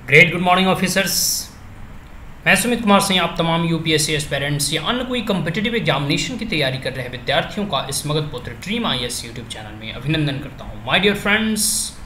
Great good morning officers. मैं सुमित कुमार सिंह आप तमाम यूपीएससी एस्पिरेंट्स या अन्य कोई कम्पिटिटिव एग्जामिनेशन की तैयारी कर रहे विद्यार्थियों का इस मगध पुत्र ड्रीम आईएएस यूट्यूब चैनल में अभिनंदन करता हूं। माय डियर फ्रेंड्स,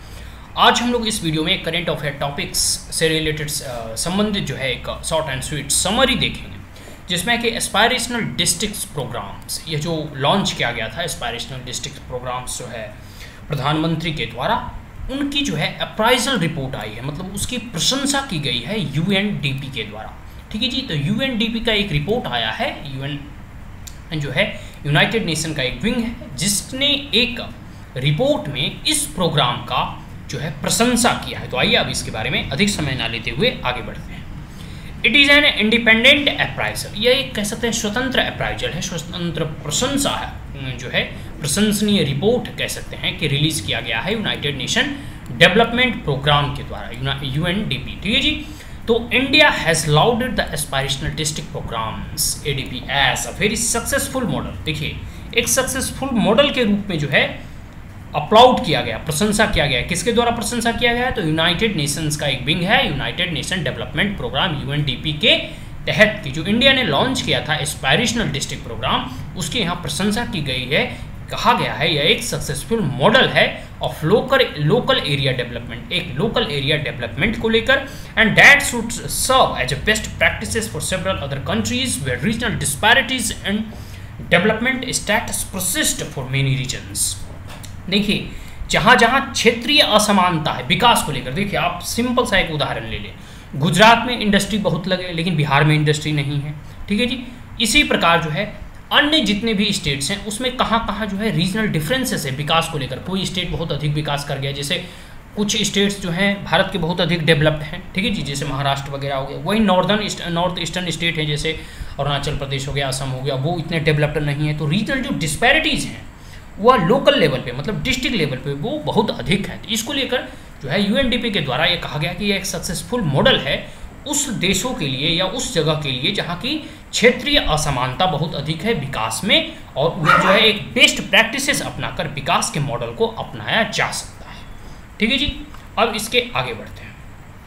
आज हम लोग इस वीडियो में करंट अफेयर टॉपिक्स से रिलेटेड संबंधित जो है एक शॉर्ट एंड स्वीट समरी देखेंगे, जिसमें कि एस्पायरेशनल डिस्ट्रिक्ट्स प्रोग्राम्स, ये जो लॉन्च किया गया था एस्पायरेशनल डिस्ट्रिक्ट प्रोग्राम्स जो है प्रधानमंत्री के द्वारा, उनकी जो है अप्राइजल रिपोर्ट आई है, मतलब उसकी प्रशंसा की गई है यूएनडीपी के द्वारा। ठीक है जी, तो यूएनडीपी का एक रिपोर्ट आया है, यूएन जो है यूनाइटेड नेशन का एक विंग है, जिसने एक रिपोर्ट में इस प्रोग्राम का जो है प्रशंसा किया है। तो आइए अब इसके बारे में अधिक समय ना लेते हुए आगे बढ़ते हैं। It is an independent appraisal, यह एक कह सकते हैं स्वतंत्र अप्राइजल है, स्वतंत्र प्रशंसा है, जो है प्रशंसनीय रिपोर्ट कह सकते हैं कि रिलीज किया गया है यूनाइटेड नेशन डेवलपमेंट प्रोग्राम के द्वारा, यूएनडीपी। ठीक है जी, तो India has loaded the aspirational district programs ADP as a very successful model. देखिए, एक सक्सेसफुल मॉडल के रूप में जो है अपलाउड किया गया, प्रशंसा किया गया। किसके द्वारा प्रशंसा किया गया है? तो यूनाइटेड नेशंस का एक विंग है, United Nation development program UNDP के तहत की जो इंडिया ने लॉन्च किया था एस्पायरेशनल डिस्ट्रिक्ट प्रोग्राम, उसकी यहाँ प्रशंसा की गई है। कहा गया है यह एक सक्सेसफुल मॉडल है ऑफ लोकल एरिया डेवलपमेंट, एक लोकल एरिया डेवलपमेंट को लेकर, and that should serve as a best practices for several other countries where regional disparities and development status persist for many reasons. देखिए, जहाँ जहाँ क्षेत्रीय असमानता है विकास को लेकर, देखिए आप सिंपल सा एक उदाहरण ले लें, गुजरात में इंडस्ट्री बहुत लगे लेकिन बिहार में इंडस्ट्री नहीं है। ठीक है जी, इसी प्रकार जो है अन्य जितने भी स्टेट्स हैं उसमें कहाँ कहाँ जो है रीजनल डिफरेंसेस है विकास को लेकर। कोई स्टेट बहुत अधिक विकास कर गया, जैसे कुछ स्टेट्स जो हैं भारत के बहुत अधिक डेवलप्ड हैं, ठीक है जी, जैसे महाराष्ट्र वगैरह हो गया। वही नॉर्थ ईस्टर्न स्टेट है, जैसे अरुणाचल प्रदेश हो गया, असम हो गया, वो इतने डेवलप्ड नहीं है। तो रीजनल जो डिस्पैरिटीज़ हैं वह लोकल लेवल पे, मतलब डिस्ट्रिक्ट लेवल पे वो बहुत अधिक है। तो इसको लेकर जो है यूएनडीपी के द्वारा ये कहा गया कि यह एक सक्सेसफुल मॉडल है उस देशों के लिए या उस जगह के लिए जहाँ की क्षेत्रीय असमानता बहुत अधिक है विकास में, और वो जो है एक बेस्ट प्रैक्टिसेस अपनाकर विकास के मॉडल को अपनाया जा सकता है। ठीक है जी, अब इसके आगे बढ़ते हैं।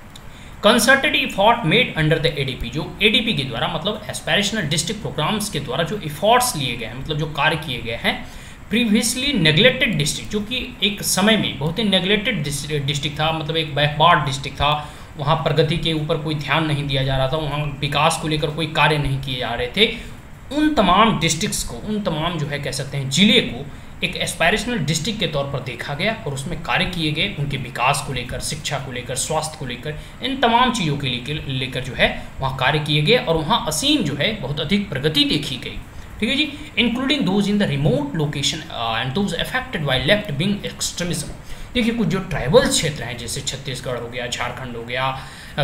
Concerted effort made under the ADP, जो एडीपी के द्वारा मतलब एस्पायरेशनल डिस्ट्रिक्ट प्रोग्राम्स के द्वारा जो इफॉर्ट्स लिए गए हैं, मतलब जो कार्य किए गए हैं प्रीवियसली नेग्लेक्टेड डिस्ट्रिक्ट, जो कि एक समय में बहुत ही नेग्लेक्टेड डिस्ट्रिक्ट था, मतलब एक बैकवर्ड डिस्ट्रिक्ट था, वहाँ प्रगति के ऊपर कोई ध्यान नहीं दिया जा रहा था, वहाँ विकास को लेकर कोई कार्य नहीं किए जा रहे थे। उन तमाम डिस्ट्रिक्ट्स को, उन तमाम जो है कह सकते हैं जिले को एक एस्पायरेशनल डिस्ट्रिक्ट के तौर पर देखा गया और उसमें कार्य किए गए, उनके विकास को लेकर, शिक्षा को लेकर, स्वास्थ्य को लेकर, इन तमाम चीज़ों के लेकर जो है वहाँ कार्य किए गए और वहाँ असीम जो है बहुत अधिक प्रगति देखी गई। ठीक है जी, including those in the remote location and those affected by left wing extremism. देखिए, कुछ जो ट्राइबल क्षेत्र हैं जैसे छत्तीसगढ़ हो गया, झारखंड हो गया,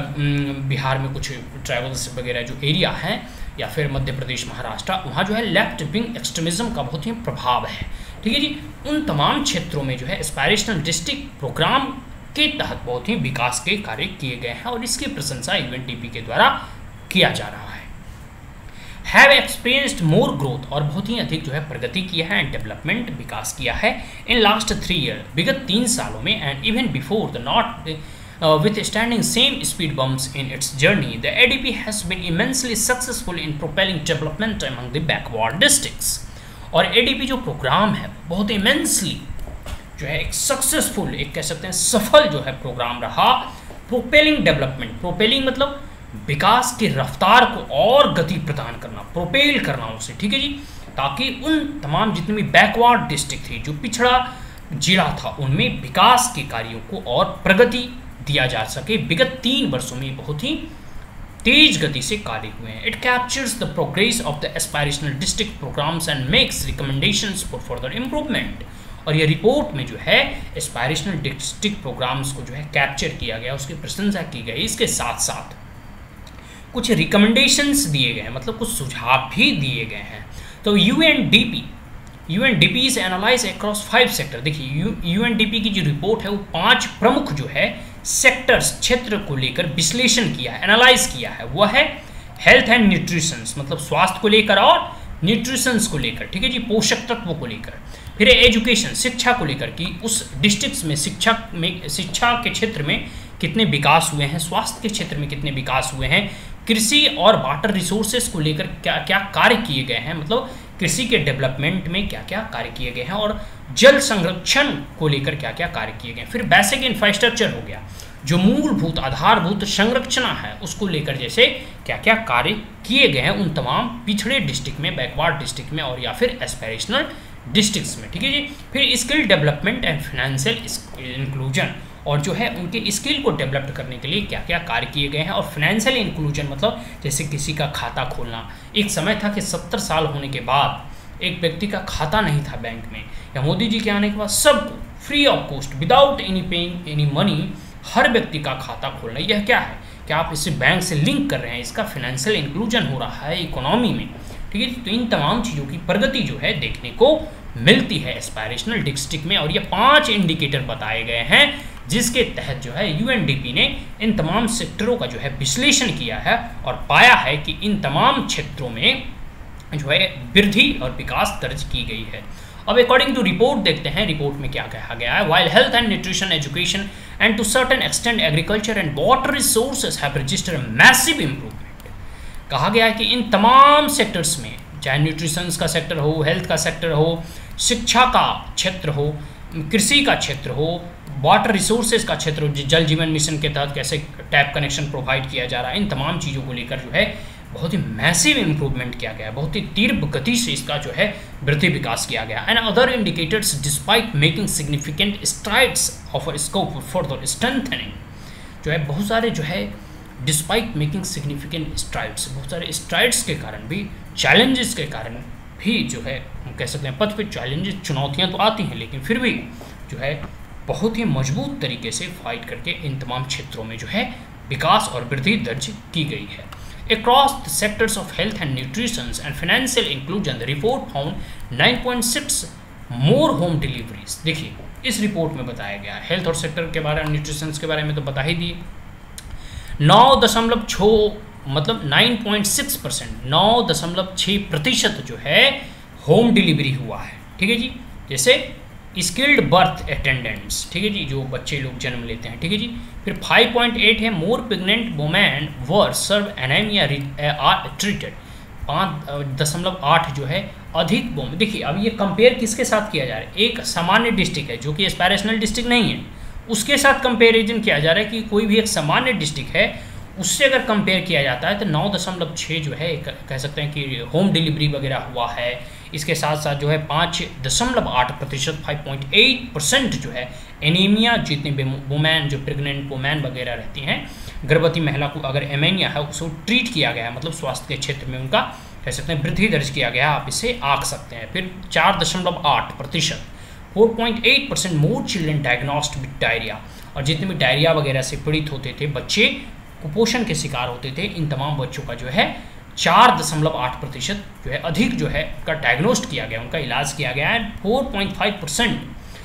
बिहार में कुछ ट्राइबल्स वगैरह जो एरिया हैं, या फिर मध्य प्रदेश, महाराष्ट्र, वहाँ जो है लेफ्ट विंग एक्सट्रीमिज्म का बहुत ही प्रभाव है। ठीक है जी, उन तमाम क्षेत्रों में जो है एस्पायरेशनल डिस्ट्रिक्ट प्रोग्राम के तहत बहुत ही विकास के कार्य किए गए हैं और इसकी प्रशंसा यूएनडीपी के द्वारा किया जा रहा है। हैव एक्सपीरियंस्ड मोर ग्रोथ, और बहुत ही अधिक जो है प्रगति किया है एंड डेवलपमेंट विकास किया है इन लास्ट 3 ईयर, विगत 3 सालों में, and even before the notwithstanding same speed bumps in its journey, the ADP has been immensely successful in propelling development among the backward districts. और ADP जो program है बहुत immensely जो है एक सक्सेसफुल, एक कह सकते हैं सफल जो है प्रोग्राम रहा, प्रोपेलिंग डेवलपमेंट, प्रोपेलिंग मतलब विकास की रफ्तार को और गति प्रदान करना, प्रोपेल करना उसे। ठीक है जी, ताकि उन तमाम जितनी भी बैकवर्ड डिस्ट्रिक्ट थी, जो पिछड़ा जिला था, उनमें विकास के कार्यों को और प्रगति दिया जा सके। विगत 3 वर्षों में बहुत ही तेज गति से कार्य हुए हैं। It captures the progress of the aspirational district programs and makes recommendations for further improvement. और ये रिपोर्ट में जो है एस्पायरेशनल डिस्ट्रिक्ट प्रोग्राम्स को जो है कैप्चर किया गया, उसकी प्रशंसा की गई। इसके साथ साथ कुछ रिकमेंडेशंस दिए गए हैं, मतलब कुछ सुझाव भी दिए गए हैं। तो UNDP is analyse across 5 sector. देखिए, यूएनडीपी की जो रिपोर्ट है वो 5 प्रमुख जो है सेक्टर्स, क्षेत्र को लेकर विश्लेषण किया है, एनालाइज किया है। वह है हेल्थ एंड न्यूट्रिशंस, मतलब स्वास्थ्य को लेकर और न्यूट्रिशंस को लेकर, ठीक है जी, पोषक तत्वों को लेकर। फिर एजुकेशन, शिक्षा को लेकर कि उस डिस्ट्रिक्ट्स में शिक्षा के क्षेत्र में कितने विकास हुए हैं, स्वास्थ्य के क्षेत्र में कितने विकास हुए हैं, कृषि और वाटर रिसोर्सेज को लेकर क्या क्या कार्य किए गए हैं, मतलब कृषि के डेवलपमेंट में क्या क्या कार्य किए गए हैं, और जल संरक्षण को लेकर क्या क्या कार्य किए गए हैं। फिर बेसिक इंफ्रास्ट्रक्चर हो गया, जो मूलभूत आधारभूत संरचना है उसको लेकर जैसे क्या क्या कार्य किए गए हैं उन तमाम पिछड़े डिस्ट्रिक्ट में, बैकवर्ड डिस्ट्रिक्ट में और या फिर एस्पिरेशनल डिस्ट्रिक्ट्स में, ठीक है जी। फिर skill development and financial inclusion, और जो है उनके स्किल को डेवलप करने के लिए क्या क्या कार्य किए गए हैं। और फाइनेंशियल इंक्लूजन मतलब जैसे किसी का खाता खोलना, एक समय था कि 70 साल होने के बाद एक व्यक्ति का खाता नहीं था बैंक में, या मोदी जी के आने के बाद सबको free of cost without any paying any money हर व्यक्ति का खाता खोलना, यह क्या है कि आप इसे बैंक से लिंक कर रहे हैं, इसका फाइनेंशियल इंक्लूजन हो रहा है इकोनॉमी में, ठीक है। तो इन तमाम चीज़ों की प्रगति जो है देखने को मिलती है एस्पायरेशनल डिस्ट्रिक्ट में, और ये 5 इंडिकेटर बताए गए हैं जिसके तहत जो है यूएनडीपी ने इन तमाम सेक्टरों का जो है विश्लेषण किया है और पाया है कि इन तमाम क्षेत्रों में जो है वृद्धि और विकास दर्ज की गई है। अब अकॉर्डिंग टू रिपोर्ट देखते हैं रिपोर्ट में क्या कहा गया है। While health and nutrition education and to certain extent agriculture and water resources have registered massive improvement, कहा गया है कि इन तमाम सेक्टर्स में, चाहे न्यूट्रिशन का सेक्टर हो, हेल्थ का सेक्टर हो, शिक्षा का क्षेत्र हो, कृषि का क्षेत्र हो, वाटर रिसोर्सेज का क्षेत्र हो, जल जीवन मिशन के तहत कैसे टैप कनेक्शन प्रोवाइड किया जा रहा है, इन तमाम चीज़ों को लेकर जो है बहुत ही मैसिव इंप्रूवमेंट किया गया है, बहुत ही तीव्र गति से इसका जो है वृद्धि विकास किया गया। And other indicators despite making significant strides of a scope for strengthening, जो है बहुत सारे जो है डिस्पाइट मेकिंग सिग्निफिकेंट स्ट्राइड्स, बहुत सारे स्ट्राइड्स के कारण भी, चैलेंजेस के कारण भी जो है हम कह सकते हैं पथ पे चैलेंजेस, चुनौतियाँ तो आती हैं, लेकिन फिर भी जो है बहुत ही मजबूत तरीके से फाइट करके इन तमाम क्षेत्रों में जो है विकास और वृद्धि दर्ज की गई है। Across the sectors of health and nutrition and financial inclusion, the report found 9.6 more home deliveries। देखिए इस रिपोर्ट में बताया गया है हेल्थ और सेक्टर के बारे में, न्यूट्रिशन के बारे में तो बता ही दिए, 9.6 मतलब 9.6%, 9.6% जो है होम डिलीवरी हुआ है, ठीक है जी। जैसे स्किल्ड बर्थ अटेंडेंट्स, ठीक है जी, जो बच्चे लोग जन्म लेते हैं, ठीक है जी। फिर 5.8 है more pregnant women were serve anaemia treated, 5.8 जो है अधिक वोमेन। देखिए अब ये कंपेयर किसके साथ किया जा रहा है, एक सामान्य डिस्ट्रिक्ट है जो कि एस्पायरेशनल डिस्ट्रिक्ट नहीं है, उसके साथ कंपेरिजन किया जा रहा है कि कोई भी एक सामान्य डिस्ट्रिक्ट है उससे अगर कंपेयर किया जाता है तो 9.6 जो है कह सकते हैं कि होम डिलीवरी वगैरह हुआ है। इसके साथ साथ जो है 5.8%, 5.8% जो है एनीमिया, जितने वुमेन जो प्रेग्नेंट वुमेन वगैरह रहती हैं, गर्भवती महिला को अगर एनीमिया है उसको ट्रीट किया गया है, मतलब स्वास्थ्य के क्षेत्र में उनका कह सकते हैं वृद्धि दर्ज किया गया, आप इसे आंक सकते हैं। फिर 4.8%, 4.8% more children diagnosed with diarrhoea, और जितने भी डायरिया वगैरह से पीड़ित होते थे बच्चे, कुपोषण के शिकार होते थे, इन तमाम बच्चों का जो है 4.8% जो है अधिक जो है का डायग्नोस्ट किया गया, उनका इलाज किया गया है। 4.5%,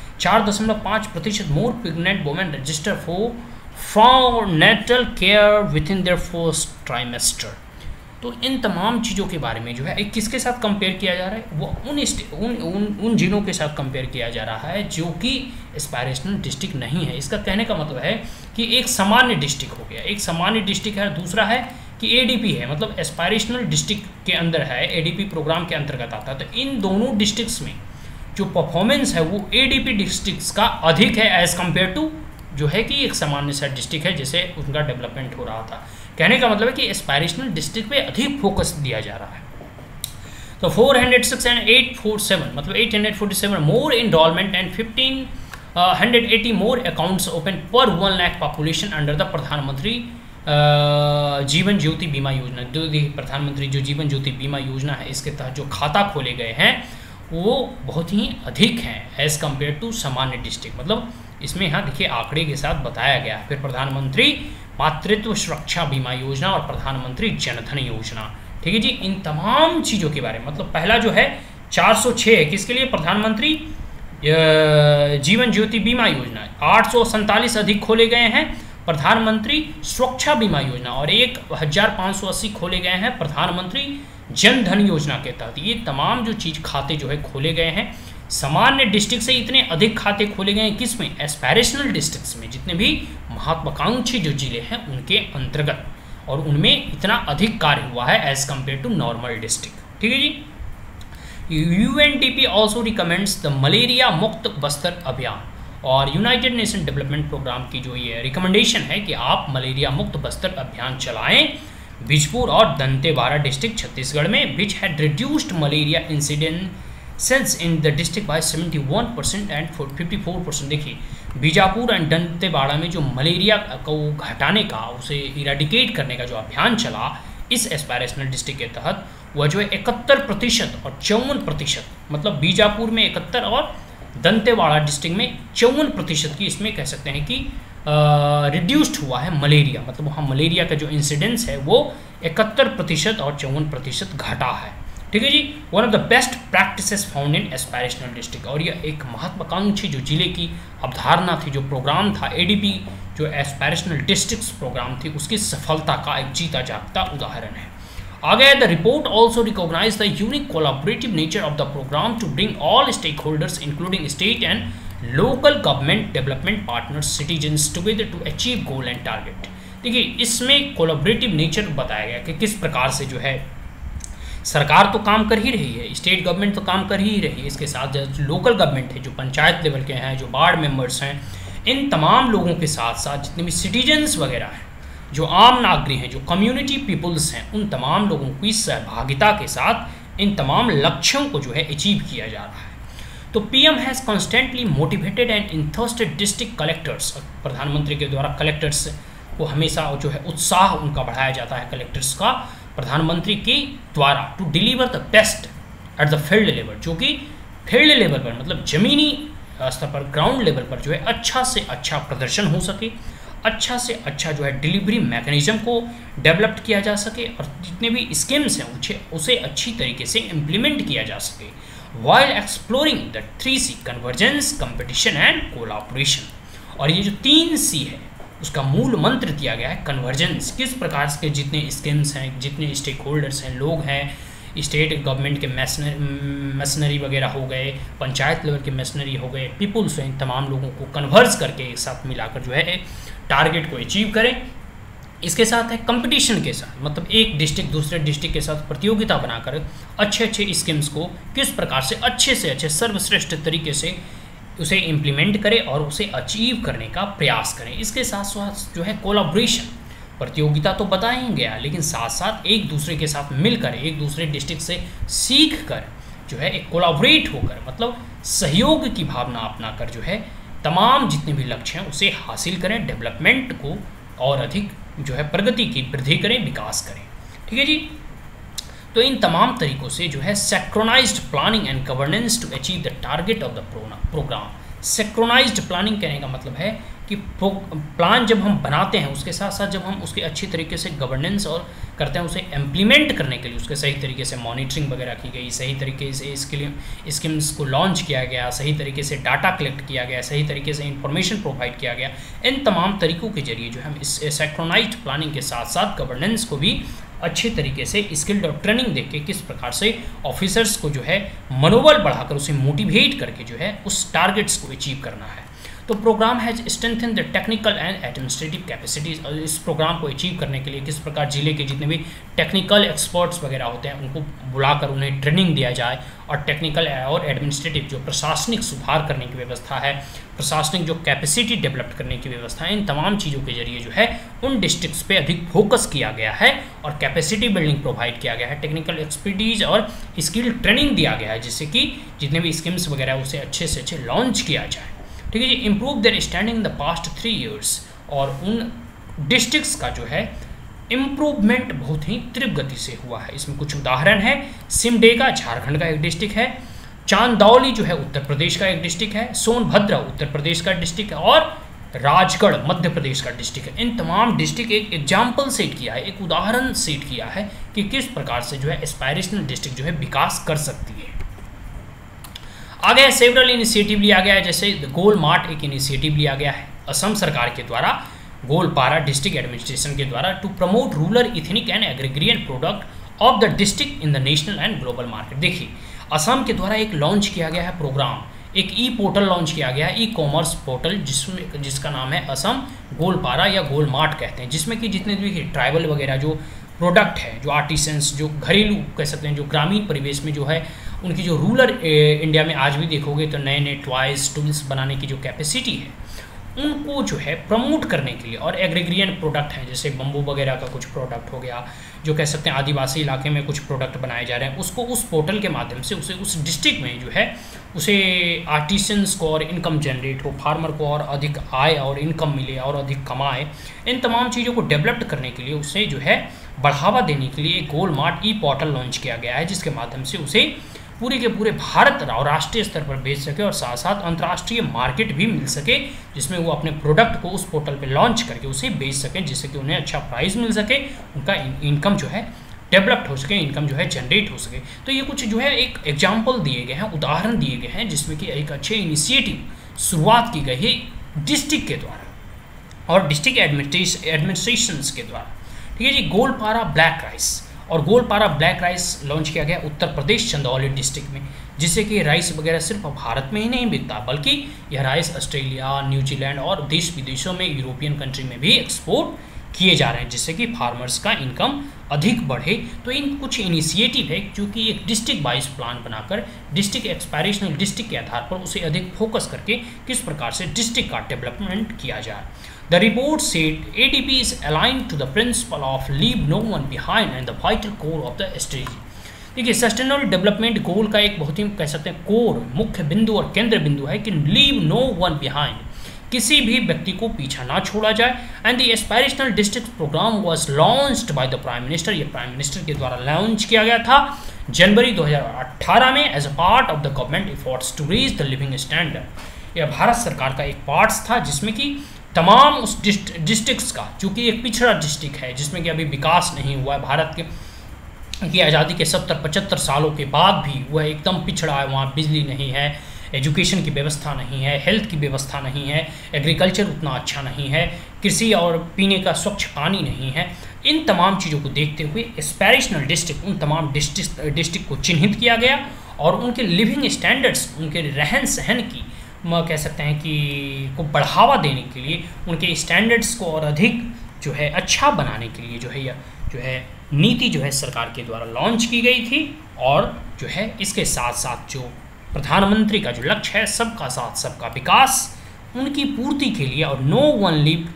4.5% more pregnant women register for natal care within their first trimester. तो इन तमाम चीज़ों के बारे में जो है किसके साथ कंपेयर किया जा रहा है, वो उन जिलों के साथ कंपेयर किया जा रहा है जो कि एस्पायरेशनल डिस्ट्रिक्ट नहीं है। इसका कहने का मतलब है कि एक सामान्य डिस्ट्रिक्ट हो गया, एक सामान्य डिस्ट्रिक्ट है, दूसरा है कि एडीपी है, मतलब एस्पायरेशनल डिस्ट्रिक्ट के अंदर है, एडीपी प्रोग्राम के अंतर्गत आता है। तो इन दोनों डिस्ट्रिक्ट्स में जो परफॉर्मेंस है वो एडीपी डिस्ट्रिक्ट्स का अधिक है एज़ कम्पेयर टू जो है कि एक सामान्य सा डिस्ट्रिक्ट है जिसे उनका डेवलपमेंट हो रहा था। कहने का मतलब है कि एस्पायरेशनल डिस्ट्रिक्ट पे अधिक फोकस दिया जा रहा है। तो 406 एंड 847 मतलब 847 more enrolment and 1580 more accounts open पर 1 लाख पॉपुलेशन अंडर द प्रधानमंत्री जीवन ज्योति बीमा योजना। जो प्रधानमंत्री जो जीवन ज्योति बीमा योजना है इसके तहत जो खाता खोले गए हैं वो बहुत ही अधिक हैं एज़ कम्पेयर टू सामान्य डिस्ट्रिक्ट। मतलब इसमें यहाँ देखिए आंकड़े के साथ बताया गया है। फिर प्रधानमंत्री मातृत्व सुरक्षा बीमा योजना और प्रधानमंत्री जनधन योजना, ठीक है जी। इन तमाम चीज़ों के बारे में मतलब पहला जो है 406 है किसके लिए, प्रधानमंत्री जीवन ज्योति बीमा योजना, 847 अधिक खोले गए हैं प्रधानमंत्री सुरक्षा बीमा योजना और 1580 खोले गए हैं प्रधानमंत्री जन धन योजना के तहत। ये तमाम जो चीज़ खाते जो है खोले गए हैं सामान्य डिस्ट्रिक्ट से इतने अधिक खाते खोले गए हैं किस में, एस्पायरेशनल डिस्ट्रिक्ट्स में, जितने भी महत्वाकांक्षी जो जिले हैं उनके अंतर्गत, और उनमें इतना अधिक कार्य हुआ है as compare to normal district. ठीक है जी। UNDP also recommends the malaria मुक्त बस्तर अभियान, और यूनाइटेड नेशन डेवलपमेंट प्रोग्राम की जो ये रिकमेंडेशन है कि आप मलेरिया मुक्त बस्तर अभियान चलाएं बीजपुर और दंतेवाड़ा डिस्ट्रिक्ट छत्तीसगढ़ में, which had reduced malaria incidences in the district by 71% and 54%। देखिए बीजापुर एंड दंतेवाड़ा में जो मलेरिया को घटाने का, उसे इरेडिकेट करने का जो अभियान चला इस एस्पायरेशनल डिस्ट्रिक्ट के तहत, वह जो है 71% और 54%, मतलब बीजापुर में 71 और दंतेवाड़ा डिस्ट्रिक्ट में 54% की इसमें कह सकते हैं कि रिड्यूस्ड हुआ है मलेरिया, मतलब वहाँ मलेरिया का जो इंसिडेंस है वो 71% और 54% घटा है। ठीक है जी। One of the best practices found in aspirational district, और यह एक महत्वाकांक्षी जो जिले की अवधारणा थी, जो प्रोग्राम था ADP जो एस्पायरेशनल डिस्ट्रिक्ट्स प्रोग्राम थी, उसकी सफलता का एक जीता जागता उदाहरण है। आगे the report also recognise the unique collaborative nature of the program to bring all stakeholders including state and local government development partners citizens together to achieve goal and target. देखिए इसमें कोलैबोरेटिव नेचर बताया गया कि किस प्रकार से जो है सरकार तो काम कर ही रही है, स्टेट गवर्नमेंट तो काम कर ही रही है, इसके साथ जो लोकल गवर्नमेंट है, जो पंचायत लेवल के हैं, जो वार्ड मेंबर्स हैं, इन तमाम लोगों के साथ साथ जितने भी सिटीजन्स वगैरह हैं, जो आम नागरिक हैं, जो कम्युनिटी पीपल्स हैं, उन तमाम लोगों की सहभागिता के साथ इन तमाम लक्ष्यों को जो है अचीव किया जा रहा है। तो PM has constantly motivated and enthused district collectors, प्रधानमंत्री के द्वारा कलेक्टर्स को हमेशा जो है उत्साह उनका बढ़ाया जाता है कलेक्टर्स का प्रधानमंत्री के द्वारा, to deliver the best at the field level, जो कि फील्ड लेवल पर मतलब ज़मीनी स्तर पर, ग्राउंड लेवल पर जो है अच्छा से अच्छा प्रदर्शन हो सके, अच्छा से अच्छा जो है डिलीवरी मैकेनिज्म को डेवलप किया जा सके, और जितने भी स्कीम्स हैं उसे अच्छी तरीके से इम्प्लीमेंट किया जा सके, while exploring the 3C convergence, competition and collaboration. और ये जो 3C है उसका मूल मंत्र दिया गया है कन्वर्जेंस, किस प्रकार के जितने स्कीम्स हैं, जितने स्टेक होल्डर्स हैं, लोग हैं, स्टेट गवर्नमेंट के मशीनरी वगैरह हो गए, पंचायत लेवल के मशीनरी हो गए, पीपुल्स हैं, तमाम लोगों को कन्वर्स करके एक साथ मिलाकर जो है टारगेट को अचीव करें। इसके साथ है कंपटीशन के साथ, मतलब एक डिस्ट्रिक्ट दूसरे डिस्ट्रिक्ट के साथ प्रतियोगिता बनाकर अच्छे अच्छे स्कीम्स को किस प्रकार से अच्छे सर्वश्रेष्ठ तरीके से उसे इम्प्लीमेंट करें और उसे अचीव करने का प्रयास करें। इसके साथ साथ जो है कोलैबोरेशन, प्रतियोगिता तो बताया ही गया, लेकिन साथ साथ एक दूसरे के साथ मिलकर, एक दूसरे डिस्ट्रिक्ट से सीख कर जो है एक कोलैबोरेट होकर, मतलब सहयोग की भावना अपनाकर जो है तमाम जितने भी लक्ष्य हैं उसे हासिल करें, डेवलपमेंट को और अधिक जो है प्रगति की वृद्धि करें, विकास करें। ठीक है जी। तो इन तमाम तरीकों से जो है synchronised planning and governance to achieve the target of the program. Synchronised planning कहने का मतलब है कि प्लान जब हम बनाते हैं उसके साथ साथ जब हम उसके अच्छी तरीके से गवर्नेंस और करते हैं, उसे इम्प्लीमेंट करने के लिए उसके सही तरीके से मॉनिटरिंग वगैरह की गई, सही तरीके से इसके लिए स्कीम्स को लॉन्च किया गया, सही तरीके से डाटा कलेक्ट किया गया, सही तरीके से इंफॉर्मेशन प्रोवाइड किया गया, इन तमाम तरीकों के जरिए जो हम इस सिंक्रोनाइज्ड प्लानिंग के साथ साथ गवर्नेंस को भी अच्छे तरीके से स्किल्ड और ट्रेनिंग देके किस प्रकार से ऑफिसर्स को जो है मनोबल बढ़ाकर उसे मोटिवेट करके जो है उस टारगेट्स को अचीव करना है। तो program has strengthen the technical and administrative capacities, और इस प्रोग्राम को अचीव करने के लिए किस प्रकार जिले के जितने भी टेक्निकल एक्सपर्ट्स वगैरह होते हैं उनको बुलाकर उन्हें ट्रेनिंग दिया जाए, और टेक्निकल और एडमिनिस्ट्रेटिव जो प्रशासनिक सुधार करने की व्यवस्था है, प्रशासनिक जो कैपेसिटी डेवलप करने की व्यवस्था है, इन तमाम चीज़ों के जरिए जो है उन डिस्ट्रिक्ट्स पे अधिक फोकस किया गया है और कैपेसिटी बिल्डिंग प्रोवाइड किया गया है, टेक्निकल एक्सपर्टीज और स्किल ट्रेनिंग दिया गया है, जिससे कि जितने भी स्कीम्स वगैरह उसे अच्छे से अच्छे लॉन्च किया जाए। ठीक है जी। Improve their standing in the past 3 years, और उन डिस्ट्रिक्ट्स का जो है इम्प्रूवमेंट बहुत ही तीव्र गति से हुआ है। इसमें कुछ उदाहरण है, सिमडेगा झारखंड का एक डिस्ट्रिक्ट है, चांदौली जो है उत्तर प्रदेश का एक डिस्ट्रिक्ट है, सोनभद्र उत्तर प्रदेश का डिस्ट्रिक्ट है, और राजगढ़ मध्य प्रदेश का डिस्ट्रिक्ट है। इन तमाम डिस्ट्रिक्ट एक एग्जाम्पल सेट किया है, एक उदाहरण सेट किया है कि किस प्रकार से जो है एस्पायरेशनल डिस्ट्रिक्ट जो है विकास कर सकती है। आगे सेवरल इनिशिएटिव लिया गया है, जैसे गोल मार्ट एक इनिशिएटिव लिया गया है असम सरकार के द्वारा, गोलपारा डिस्ट्रिक्ट एडमिनिस्ट्रेशन के द्वारा, to promote rural ethnic and agrarian product of the district in the national and global market. देखिए असम के द्वारा एक लॉन्च किया गया है प्रोग्राम, एक ई पोर्टल लॉन्च किया गया है, ई कॉमर्स पोर्टल, जिसका नाम है असम गोलपारा या गोलमार्ट कहते हैं, जिसमें कि जितने भी ट्राइबल वगैरह जो प्रोडक्ट है, जो आर्टिसंस, जो घरेलू कह सकते हैं, जो ग्रामीण परिवेश में जो है उनकी जो रूरल इंडिया में आज भी देखोगे तो नए नए टॉयज़ टूल्स बनाने की जो कैपेसिटी है उनको जो है प्रमोट करने के लिए, और एग्रीग्रियन प्रोडक्ट हैं जैसे बम्बू वगैरह का कुछ प्रोडक्ट हो गया, जो कह सकते हैं आदिवासी इलाके में कुछ प्रोडक्ट बनाए जा रहे हैं, उसको उस पोर्टल के माध्यम से उसे उस डिस्ट्रिक्ट में जो है उसे आर्टिसंस को और इनकम जनरेट हो, फार्मर को और अधिक आय और इनकम मिले और अधिक कमाए, इन तमाम चीज़ों को डेवलप करने के लिए उसे जो है बढ़ावा देने के लिए एक गोलमार्ट ई पोर्टल लॉन्च किया गया है, जिसके माध्यम से उसे पूरे के पूरे भारत और राष्ट्रीय स्तर पर बेच सके और साथ साथ अंतर्राष्ट्रीय मार्केट भी मिल सके, जिसमें वो अपने प्रोडक्ट को उस पोर्टल पे लॉन्च करके उसे बेच सकें, जिससे कि उन्हें अच्छा प्राइस मिल सके, उनका इनकम जो है डेवलप्ड हो सके, इनकम जो है जनरेट हो सके। तो ये कुछ जो है एक एग्जाम्पल दिए गए हैं, उदाहरण दिए गए हैं, जिसमें कि एक अच्छे इनिशिएटिव शुरुआत की गई है डिस्ट्रिक्ट के द्वारा और डिस्ट्रिक्ट एडमिनिस्ट्रेशंस के द्वारा। ठीक है जी। गोलपारा ब्लैक राइस, और गोलपारा ब्लैक राइस लॉन्च किया गया उत्तर प्रदेश चंदौली डिस्ट्रिक्ट में, जिससे कि राइस वगैरह सिर्फ भारत में ही नहीं बिकता, बल्कि यह राइस ऑस्ट्रेलिया, न्यूजीलैंड और देश विदेशों में, यूरोपियन कंट्री में भी एक्सपोर्ट किए जा रहे हैं, जिससे कि फार्मर्स का इनकम अधिक बढ़े। तो इन कुछ इनिशिएटिव है जो कि एक डिस्ट्रिक्ट वाइज प्लान बनाकर डिस्ट्रिक्ट एक्सपायरेशनल डिस्ट्रिक्ट के आधार पर उसे अधिक फोकस करके किस प्रकार से डिस्ट्रिक्ट का डेवलपमेंट किया जाए। The report said ADB is aligned to the principle of leave no one behind and the vital core of the strategy। देखिए, सस्टेनेबल डेवलपमेंट गोल का एक बहुत ही कह सकते हैं कोर, मुख्य बिंदु और केंद्र बिंदु है कि लीव नो वन बिहाइंड, किसी भी व्यक्ति को पीछा ना छोड़ा जाए। And the aspirational district program was launched by the prime minister, ये प्राइम मिनिस्टर के द्वारा लॉन्च किया गया था जनवरी 2018 में as a part of the government efforts to raise the living standard. यह भारत सरकार का एक पार्ट्स था, जिसमें कि तमाम उस डिस्ट्रिक्ट्स का, चूँकि एक पिछड़ा डिस्ट्रिक्ट है जिसमें कि अभी विकास नहीं हुआ है, भारत की आज़ादी के 70-75 सालों के बाद भी वह एकदम पिछड़ा है, वहाँ बिजली नहीं है, एजुकेशन की व्यवस्था नहीं है, हेल्थ की व्यवस्था नहीं है, एग्रीकल्चर उतना अच्छा नहीं है, कृषि और पीने का स्वच्छ पानी नहीं है। इन तमाम चीज़ों को देखते हुए एस्पायरेशनल डिस्ट्रिक्ट, उन तमाम डिस्ट्रिक्ट को चिन्हित किया गया और उनके लिविंग स्टैंडर्ड्स, उनके रहन सहन की कह सकते हैं कि को बढ़ावा देने के लिए, उनके स्टैंडर्ड्स को और अधिक जो है अच्छा बनाने के लिए जो है नीति जो है सरकार के द्वारा लॉन्च की गई थी। और जो है इसके साथ साथ जो प्रधानमंत्री का जो लक्ष्य है सबका साथ सबका विकास, उनकी पूर्ति के लिए, और no one leave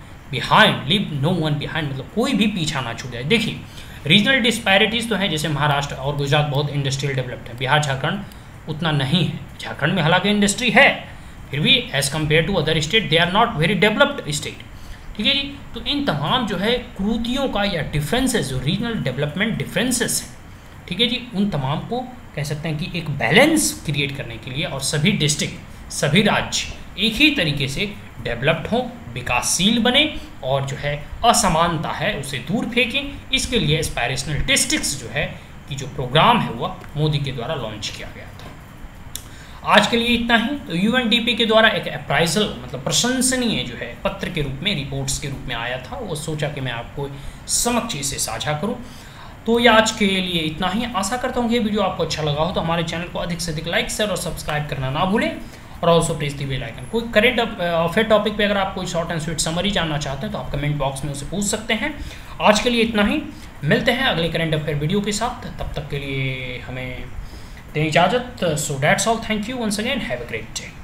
no one behind मतलब कोई भी पीछा ना छूट जाए। देखिए, रीजनल डिस्पैरिटीज़ तो हैं, जैसे महाराष्ट्र और गुजरात बहुत इंडस्ट्रियल डेवलप्ड है, बिहार झारखंड उतना नहीं है। झारखंड में हालांकि इंडस्ट्री है, फिर भी as compare to other state they are not very developed state. ठीक है जी। तो इन तमाम जो है कुरीतियों का या डिफरेंसेस, जो रीजनल डेवलपमेंट डिफरेंसेस हैं, ठीक है जी, उन तमाम को कह सकते हैं कि एक बैलेंस क्रिएट करने के लिए और सभी डिस्ट्रिक्ट, सभी राज्य एक ही तरीके से डेवलप्ड हों, विकासशील बने और जो है असमानता है उसे दूर फेंकें। इसके लिए एस्पायरेशनल डिस्ट्रिक्ट्स जो है कि जो प्रोग्राम है वह मोदी के द्वारा लॉन्च किया गया था। आज के लिए इतना ही। तो यूएनडीपी के द्वारा एक अप्राइजल मतलब प्रशंसनीय जो है पत्र के रूप में, रिपोर्ट्स के रूप में आया था, वो सोचा कि मैं आपको समक्ष इसे साझा करूं। तो ये आज के लिए इतना ही। आशा करता हूँ कि ये वीडियो आपको अच्छा लगा हो, तो हमारे चैनल को अधिक से अधिक लाइक, शेयर और सब्सक्राइब करना ना भूलें और also press the bell icon. कोई करेंट अफेयर टॉपिक पे अगर आप कोई शॉर्ट एंड स्वीट समरी जानना चाहते हैं तो आप कमेंट बॉक्स में उसे पूछ सकते हैं। आज के लिए इतना ही, मिलते हैं अगले करेंट अफेयर वीडियो के साथ, तब तक के लिए हमें दें इजाज़त। So that's all, thank you once again, have a great day.